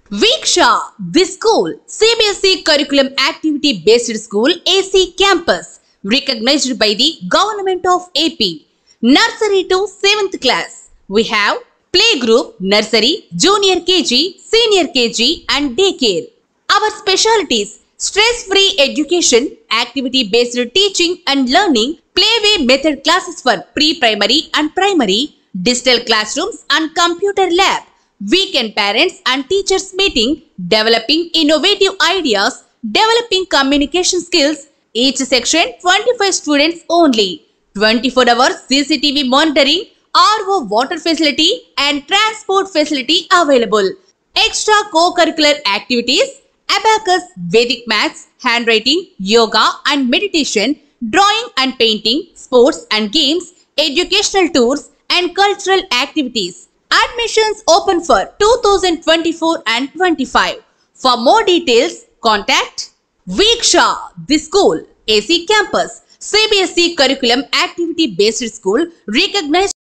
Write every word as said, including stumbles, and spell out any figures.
Veeksha, this school, C B S E curriculum activity based school, A C campus, recognized by the Government of A P. Nursery to seventh class. We have playgroup, nursery, junior K G, senior K G and daycare. Our specialties: stress-free education, activity-based teaching and learning, playway method classes for pre-primary and primary, digital classrooms and computer lab, weekend parents and teachers meeting, developing innovative ideas, developing communication skills. Each section twenty-five students only. twenty-four hours C C T V monitoring, R O water facility and transport facility available. Extra co-curricular activities: abacus, Vedic maths, handwriting, yoga and meditation, drawing and painting, sports and games, educational tours and cultural activities. Admissions open for two thousand twenty-four and twenty-five. For more details, contact Veeksha, the school, A C campus, C B S E curriculum activity based school, recognized